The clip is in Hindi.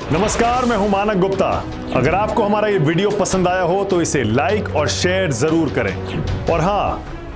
नमस्कार, मैं हूं मानक गुप्ता। अगर आपको हमारा ये वीडियो पसंद आया हो तो इसे लाइक और शेयर जरूर करें और हाँ,